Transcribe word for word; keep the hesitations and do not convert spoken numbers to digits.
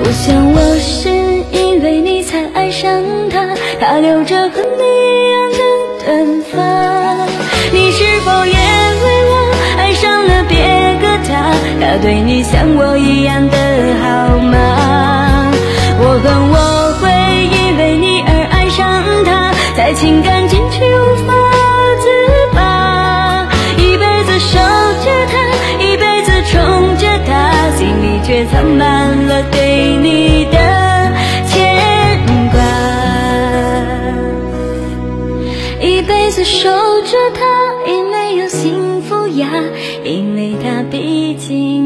想我是因为你才爱上他，他留着和你一样的短发。你是否也为我爱上了别个他，他对你像我一样的好吗？我恨我会因为你而爱上他，在情感禁区无法自拔，一辈子守着他，一辈子宠着他，心里却藏满了对你的牵挂。一辈子守着他，也没有幸福呀，因为他毕竟